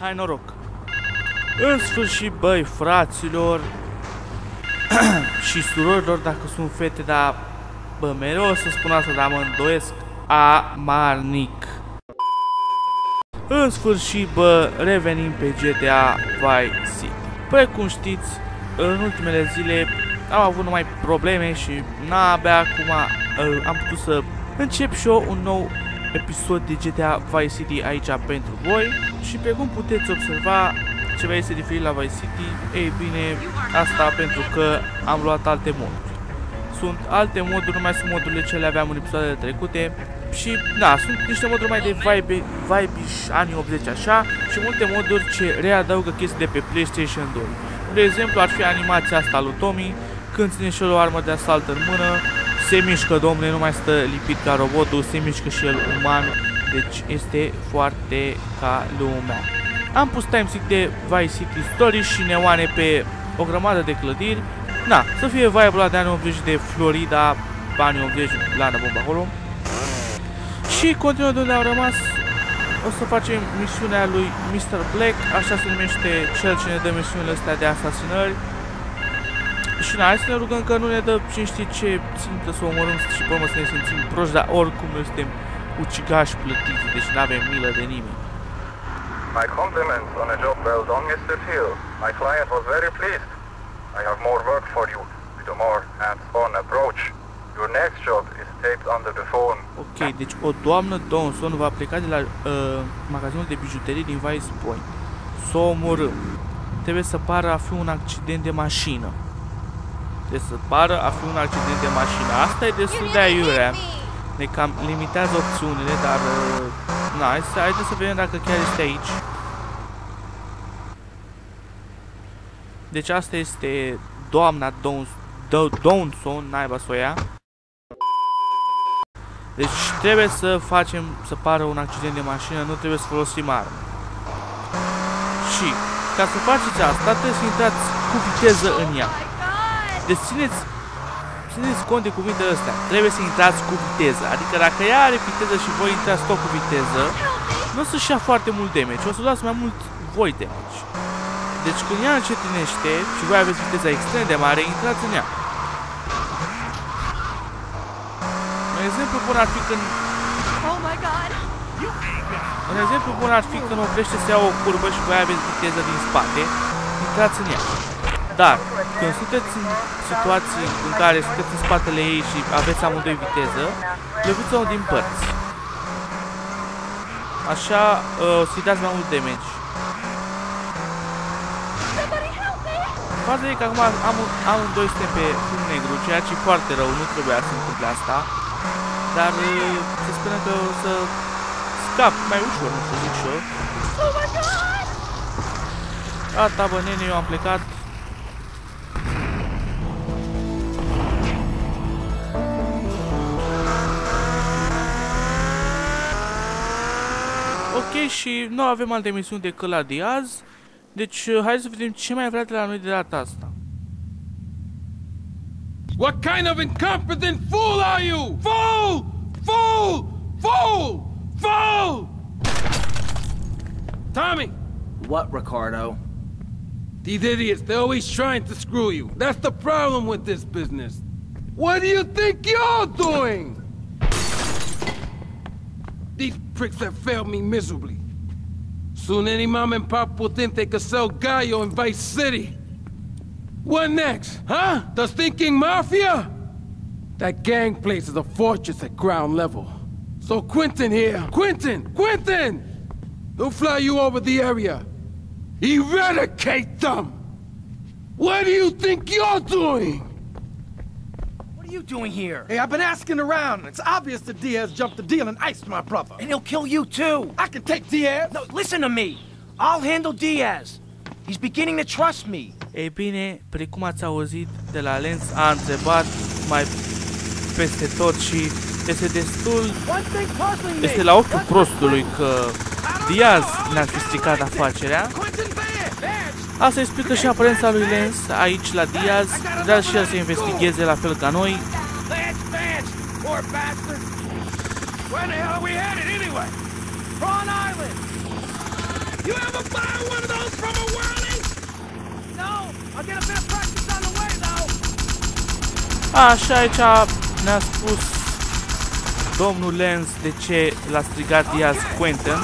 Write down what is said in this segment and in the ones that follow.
Hai noroc. În sfârșit, băi, fraților și surorilor, dacă sunt fete, dar bă, mereu o să spun asta, dar mă îndoiesc amarnic. În sfârșit, bă, revenim pe GTA Vice City. Păi, cum știți, în ultimele zile am avut numai probleme și abia acum am putut să încep și eu un nou episod de GTA Vice City aici pentru voi. Și pe cum puteți observa, ceva este diferit la Vice City. Ei bine, asta pentru că am luat alte moduri. Sunt alte moduri, nu mai sunt modurile ce le aveam în episoadele trecute. Și da, sunt niște moduri mai de vibe-ish, anii 80 așa. Și multe moduri ce readaugă chestii de pe PlayStation 2. De exemplu, ar fi animația asta lui Tommy, când ține și el o armă de asalt în mână. Se mișcă, domnule, nu mai stă lipit ca robotul, se mișcă și el uman. Deci este foarte ca lumea. Am pus timestamp de Vice City Story și neoane pe o grămadă de clădiri. Na, să fie vibe-ul ăla de anii 80 de Florida, anii 80, lana bomba acolo. Și continuă de unde am rămas. O să facem misiunea lui Mr. Black, așa se numește cel ce ne dă misiunile astea de asasinări. Și na, hai să ne rugăm că nu ne dă cine știe ce țintă să o omorâm și pe urmă să ne simțim proști, dar oricum noi suntem ucigași plătiți, deci nu avem milă de nimeni. My compliments on a job well done, Mr. Teal. My client was very pleased. I have more work for you with a more hands-on approach. Your next job is taped under the phone. Ok, deci o doamnă Dawson va pleca de la magazinul de bijuterii din Vice Point. Să o omorâm. Trebuie să pară a fi un accident de mașină. Trebuie să pară a fi un accident de mașină. Asta e destul de aiurea. Ne cam limitează opțiunile, dar na, haideți să vedem dacă chiar este aici. Deci asta este doamna Dawson, naiba să o ia. Deci trebuie să facem să pară un accident de mașină, nu trebuie să folosim arme. Și ca să faceți asta, trebuie să intrați cu viteză în ea. Deci țineți cont de cuvintele astea. Trebuie să intrați cu viteză. Adică dacă ea are viteză și voi intrați tot cu viteză, nu o să-și ia foarte mult damage. O să luați mai mult voi damage. Deci când ea încetinește și voi aveți viteza extrem de mare, intrați în ea. Un exemplu bun ar fi când... Un exemplu bun ar fi când oprește să ia o curbă și voi aveți viteză din spate, intrați în ea. Dar, când sunteți în situații în care sunteți în spatele ei și aveți amândoi viteză, loviți-o din părți. Așa o să-i dați mai mult damage. Faza e că acum amândoi suntem pe fum negru, ceea ce e foarte rău, nu trebuia să întâmple asta. Dar se spune că o să scap mai ușor, nu să zic și eu. Gata, bă, nene, eu am plecat. Ok, și nu avem alte misiuni decât la Diaz. Deci, hai să vedem ce mai vrea de la noi de data asta. What kind of incompetent fool are you? Fool! Fool! Fool! Fool! Tommy! What, Ricardo? These idiots, they're always trying to screw you. That's the problem with this business. What do you think you're doing? These pricks have failed me miserably. Soon any mom and pop will think they could sell Gallo in Vice City. What next, huh? The stinking mafia? That gang place is a fortress at ground level. So Quentin here, Quentin! He'll fly you over the area. Eradicate them! What do you think you're doing? What are you doing here? Hey, I've been asking around. It's obvious that Diaz jumped the deal and iced my brother. And he'll kill you too! I can take Diaz! No, listen to me! I'll handle Diaz. He's beginning to trust me. Ei bine, precum ați auzit de la Lens, a întrebat mai peste tot și este destul... Este la ochiul prostului că Diaz ne-a stricat afacerea. Asta explică și aparența lui Lens aici la Diaz, dar și el să investigheze la fel ca noi. You ever buy one of those from a whirly? No, I'll get a bit of practice on the way, though. Așa, aici ne-a spus domnul Lenz de ce l-a strigat Diaz Quentin.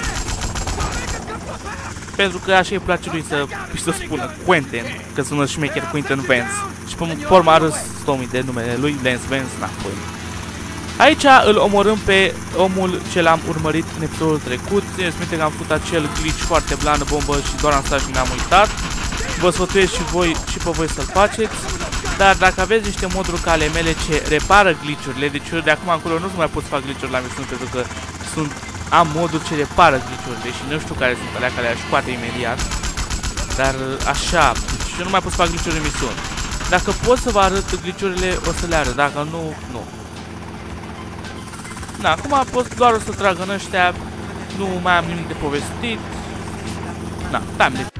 Pentru că așa îi place lui să spună Quentin, că sună șmecher Quentin Vance. Și pe urmă a râs Tommy de numele lui Lance Vance înapoi. Aici îl omorâm pe omul ce l-am urmărit în episodul trecut. Țineți minte că am făcut acel glitch foarte blană, bombă și doar am stat și ne-am uitat. Vă sfătuiesc și pe voi să-l faceți. Dar dacă aveți niște moduri ca ale mele ce repară glitch-urile, deci eu de acum încolo nu mai pot să fac glitch-uri la misiuni pentru că am moduri ce repară glitch-urile și nu știu care sunt alea care le-aș scoate imediat. Dar așa, deci eu nu mai pot să fac glitch-uri în misiuni. Dacă pot să vă arăt glitch-urile, o să le arăt, dacă nu, nu. Da, acum pot doar să trag în ăștia, nu mai am nimic de povestit. Da, da-mi de...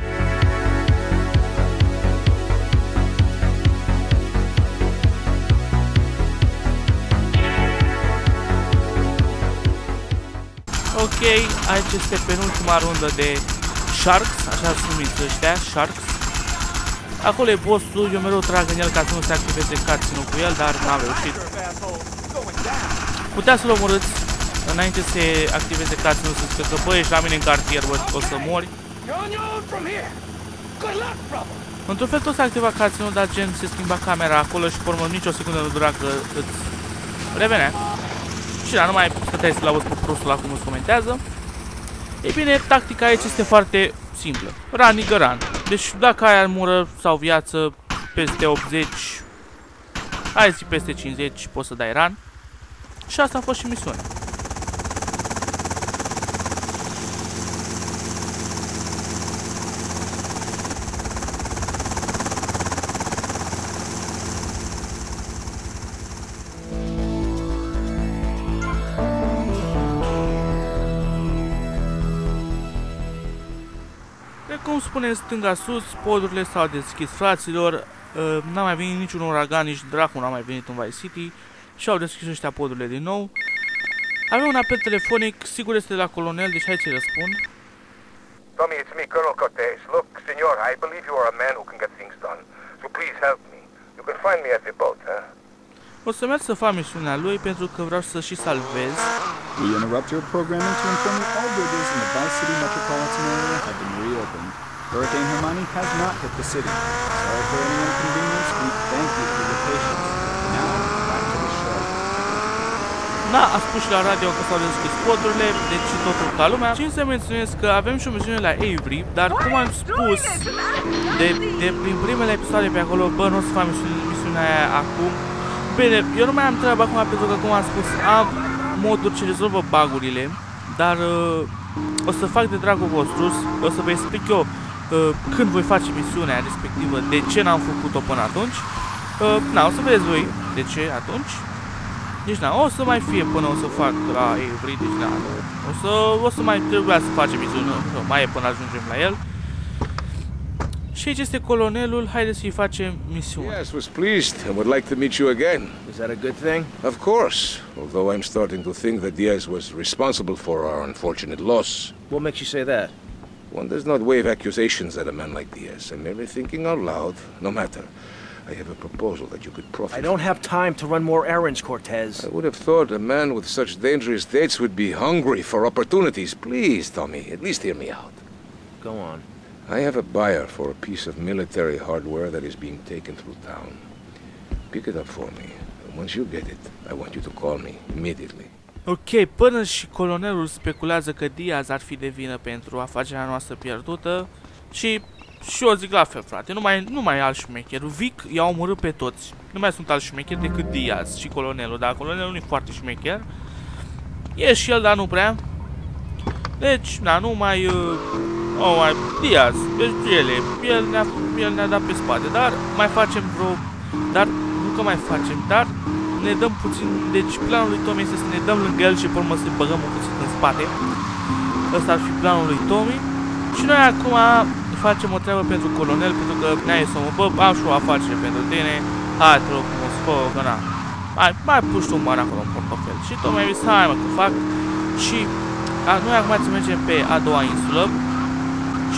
Ok, aici este penultima rundă de Sharks, așa sunt numiți ăștia, Sharks. Acolo e bossul, eu mereu trag în el ca să nu se activeze cutscene-ul cu el, dar n-am reușit. Puteți să-l omorâți înainte să se activeze cutscene-ul, să zică că bă, ești la mine în cartier, bă, o să mori. Într-un fel tot s-a activat cutscene-ul, dar gen se schimba camera acolo și pe urmă nici o secundă nu dura că îți revenea. Și da, nu mai stăteai să-l auzi pe prostul ăla cum îți comentează. Ei bine, tactica aici este foarte simplă. Run, nigga, run. Deci dacă ai armură sau viață peste 80, hai zi peste 50, poți să dai run. Și asta a fost și misiunea. Cum spune stânga sus, podurile s-au deschis, fraților. N-a mai venit niciun uragan, nici dracu n-a mai venit în Vice City. Și au deschis ăștia podurile din nou. Avem un apel telefonic, sigur este de la colonel, deci hai să-i răspund. Tommy, it's me, Colonel Cortez. Look, senor, I believe you are a man who can get things done. So please help me. You can find me at the boat, huh? O să merg să fac misiunea lui pentru că vreau să și salvez. We interrupt your programming to inform you all bridges in the Vice City metropolitan area have been reopened. Hurricane Hermione has not hit the city. Sorry for any inconvenience. We thank you for your patience. Now, back to the show. Da, a spus și la radio că s-au deschis podurile, deci totul ca lumea. Și să menționez că avem și o misiune la Avery, dar cum am spus, de prin primele episoade pe acolo, bă, nu o să fac misiunea aia acum. Bine, eu nu mai am treabă acum pentru că, cum am spus, am moduri ce rezolvă bug-urile, dar o să fac de dragul vostru, o să vă explic eu când voi face misiunea respectivă, de ce n-am făcut-o până atunci. Na, o să vedeți voi de ce atunci. Deci na, o să mai fie până o să fac la Avery, deci na, o să mai trebuia să facem misiune, mai e până ajungem la el. Și aici este colonelul, haideți să-i facem misiune. Yes, was pleased and would like to meet you again. Is that a good thing? Of course, although I'm starting to think that Diaz was responsible for our unfortunate loss. What makes you say that? One does not wave accusations at a man like Diaz. I'm merely thinking out loud. No matter. I have a proposal that you could profit. I don't have time to run more errands, Cortez. I would have thought a man with such dangerous dates would be hungry for opportunities. Please, Tommy, at least hear me out. Go on. I have a buyer for a piece of military hardware that is being taken through town. Pick it up for me. And once you get it, I want you to call me immediately. Ok, până și colonelul speculează că Diaz ar fi de vină pentru afacerea noastră pierdută și eu zic la fel, frate, nu mai e alt șmecher. Vic i-a omorât pe toți. Nu mai sunt alți șmecheri decât Diaz și colonelul, dar colonelul nu e foarte șmecher. E și el, dar nu prea. Deci, na, nu mai... Diaz, deci el ne-a dat pe spate, dar mai facem vreo... Dar, nu că mai facem, dar ne dăm puțin... Deci planul lui Tommy este să ne dăm lângă el și pe urmă să-i băgăm un puțin în spate. Ăsta ar fi planul lui Tommy. Și noi acum facem o treabă pentru colonel, pentru că ne-ai să mă, bă, am și o afacere pentru tine. Hai, te rog frumos, fă, că na. Mai pus tu un bani acolo în portofel. Și Tommy a zis, hai mă, că fac. Și noi acum să mergem pe a doua insulă.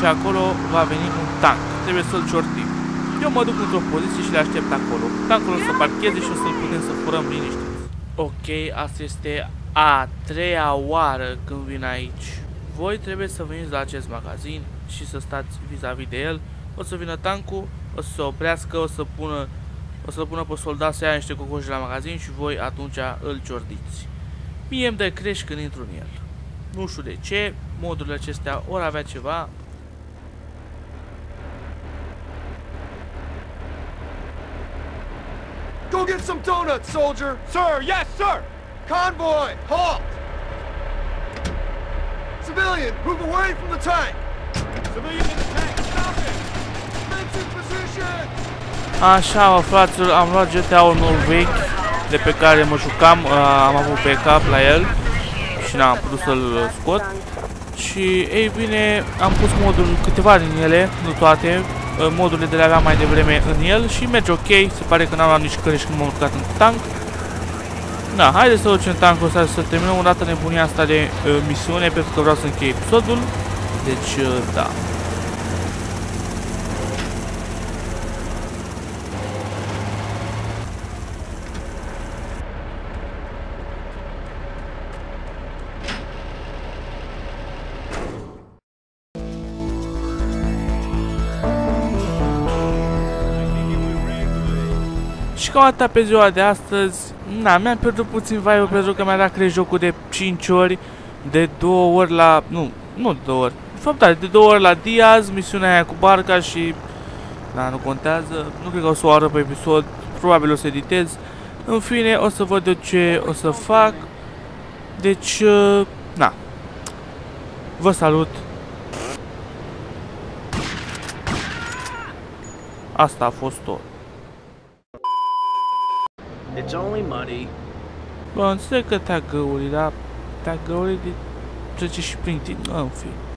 și acolo va veni un tank. Trebuie să-l ciortim. Eu mă duc într-o poziție și le aștept acolo. Tankul o să parcheze și o să-l putem să furăm liniștiți. Ok, asta este a treia oară când vin aici. Voi trebuie să veniți la acest magazin și să stați vis-a-vis de el. O să vină tankul, o să se oprească, o să-l pună pe soldat să ia niște cocoși la magazin și voi atunci îl ciordiți. Mie îmi dă creș când intru în el. Nu știu de ce, modurile acestea ori avea ceva. Go get some donuts, soldier! Sir, yes, sir! Convoy, halt! Civilian, move away from the tank! Civilian in the tank, stop it! Men's in position! Așa, mă, fraților, am luat GTA-ul nou vechi de pe care mă jucam, am avut backup la el și n-am putut să-l scot. Și, ei bine, am pus modul, câteva din ele, nu toate, modurile de le aveam mai devreme în el și merge ok, se pare că n-am luat nici cărești când m-am urcat în tank. Da, haideți să ducem tankul ăsta să terminăm o dată nebunia asta de misiune, pentru că vreau să închei episodul. Deci, da. Și cam atâta pe ziua de astăzi. Na, mi-am pierdut puțin vibe pentru că mi-a dat cred jocul de 5 ori, de 2 ori la... Nu de 2 ori. De fapt, da, de 2 ori la Diaz, misiunea aia cu barca și... Da, nu contează. Nu cred că o să o arăt pe episod. Probabil o să editez. În fine, o să văd eu ce o să fac. Deci, na. Vă salut. Asta a fost tot. It's only money. Bă, înțeleg că tagăurii, dar tagăurii trece și prin tine, în fi.